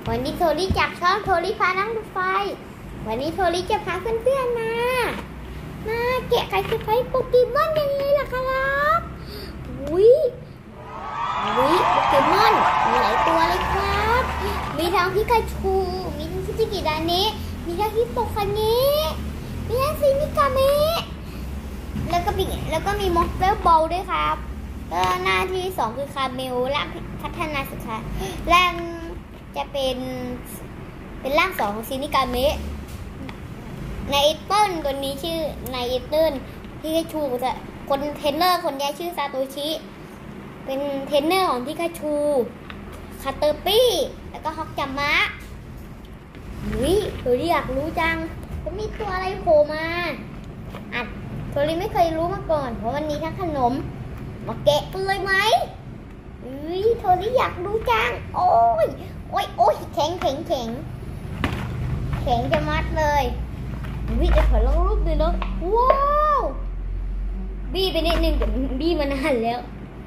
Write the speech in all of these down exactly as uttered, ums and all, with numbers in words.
วันนี้โทรี่จากช่องโทรี่พานั่งรถไฟวันนี้โทรี่จะพาเพื่อนๆมามาแกะไข่เซอร์ไพรส์โปเกมอนยังไงล่ะครับอุ้ยอุ้ยโปเกมอนมีหลายตัวเลยครับมีทั้งพิกาชูมีทั้งซิจิกิดาเนะมีทั้งฮิปโปคาเนะมีทั้งซินิกาเมะแล้วก็มีแล้วก็มีมอนสเตอร์บอลด้วยครับก็หน้าที่สองคือคาเมลและพัฒนาสุดท้ายและจะเป็นเป็นร่างสองของซินิกาเมะในเอเติลตัวนี้ชื่อในเอเติลพิกาชูจะคนเทรนเนอร์คนนี้ชื่อซาโตชิเป็นเทรนเนอร์ของพิกาชูคาเตอร์ปี้แล้วก็ฮอกจัมมะอุ้ยโทรี่อยากรู้จังจะมีตัวอะไรโผล่มาอัดโทรี่ไม่เคยรู้มาก่อนเพราะวันนี้ทั้งขนมมาแกะกันเลยไหมอุ้ยโทรี่อยากรู้จังโอ้ยโอ้ยโอ้ยแข็งแข็งแข็งแข็งจะมัดเลยวิจะขอลองรูปดูเนาะว้าวบี้ไปนิดนึงแต่บี้มานานแล้ว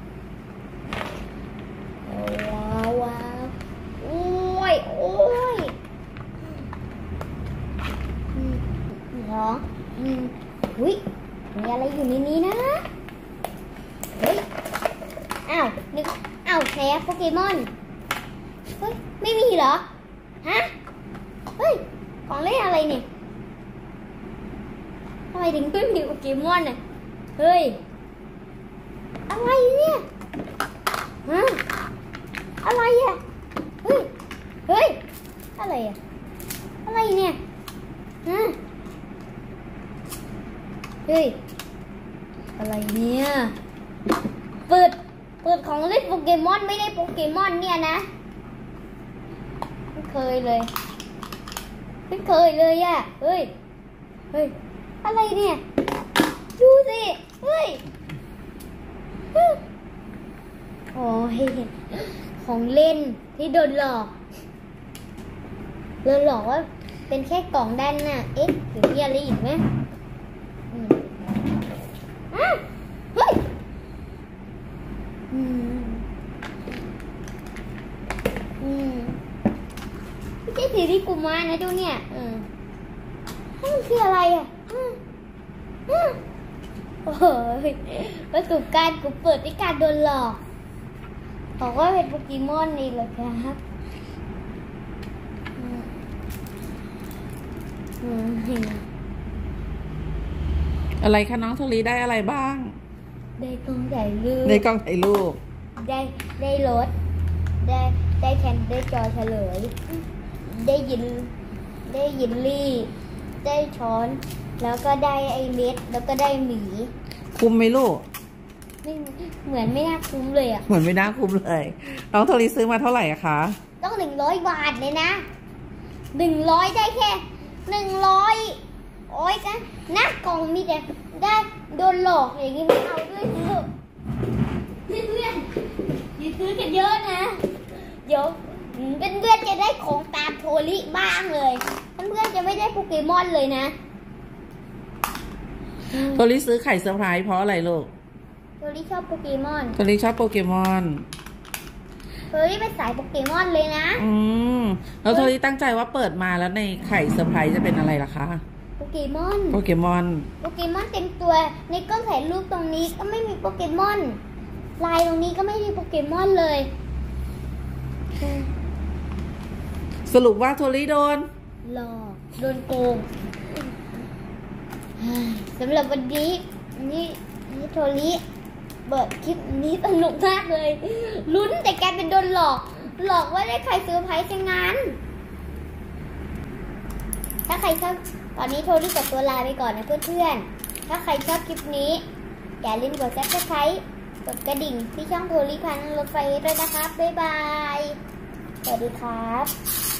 ว้าวว้าวโอ้ยโอ้ยเหรออืมวิมีอะไรอยู่ในนี้นะเฮ้ยอ้าวนึกอ้าวแพ้โปเกมอนเฮ้ยไม่มีเหรอฮะเฮ้ยของเล่นอะไรเนี่ยทำไมถึงไม่มีโปเกมอนอ่ะเฮ้ยอะไรเนี่ยฮะอะไรอ่ะเฮ้ยเฮ้ยอะไรอ่ะอะไรเนี่ยฮะเฮ้ยอะไรเนี่ยเปิดเปิดของเล่นโปเกมอนไม่ได้โปเกมอนเนี่ยนะไม่เคยเลยไม่เคยเลยอ่ะเฮ้ยเฮ้ยอะไรเนี่ยดูสิเฮ้ยโอ้ยของเล่นที่โดนหลอกโดนหลอกว่าเป็นแค่กล่องด้านน่ะเอ๊ะหรือมีอะไรอีกไหมอ้าวเฮ้ยอืมอืมไม่ใช่สีที่กูมานะดูเนี่ยอืมมันคืออะไรอ่ะโอ้ยประสบการณ์กูเปิดด้วยการโดนหลอกบอกว่าเป็นโปเกมอนนี่เหรอครับอะไรคะน้องโทรี่ได้อะไรบ้างได้กล้องถ่ายรูปได้กล้องถ่ายรูปได้ได้รถได้ได้แคนได้จอเฉลยได้ยินได้ยินลี่ได้ช้อนแล้วก็ได้ไอเม็ดแล้วก็ได้หมีคุ้มไหมลูกไม่เหมือนไม่น่าคุ้มเลยอ่ะเหมือนไม่น่าคุ้มเลยน้องโทรี่ซื้อมาเท่าไหร่อะคะต้องหนึ่งร้อยบาทเลยนะหนึ่งร้อยได้แค่หนึ่งร้อยโอ้ยกันนะกล่องมีแต่ได้โดนหลอกอย่างนี้ไม่เอาด้วยเถอะเพื่อนเพื่อนอย่าซื้อกันเยอะนะเดี๋ยวเพื่อนเพื่อนจะได้ของตามโทรี่บ้างเลยเพื่อนเพื่อนจะไม่ได้โปเกมอนเลยนะโทรี่ซื้อไข่เซอร์ไพรส์เพราะอะไรลูกโทรี่ชอบโปเกมอนโทรี่ชอบโปเกมอนโทรี่เป็นสายโปเกมอนเลยนะอืมแล้วโทรี่ตั้งใจว่าเปิดมาแล้วในไข่เซอร์ไพรส์จะเป็นอะไรล่ะคะโปเกมอนโปเกมอนโปเกมอนเต็มตัวในกล้องถ่ายรูปตรงนี้ก็ไม่มีโปเกมอนลายตรงนี้ก็ไม่มีโปเกมอนเลยสรุปว่าโทรี่โดนหลอกโดนโกงสำหรับวันนี้นี่นี่โทรี่เปิดคลิปนี้สนุกมากเลยลุ้นแต่แกเป็นโดนหลอกหลอกว่าได้ใครซื้อไพ่ซะงั้นถ้าใครชอบตอนนี้โทรี่กับตัวลาไปก่อนนะเพื่อนๆถ้าใครชอบคลิปนี้อย่าลืมกดซับสไครต์กดกระดิ่งที่ช่องโทรี่พานั่งรถไฟด้วยนะครับบ๊ายบายสวัสดีครับ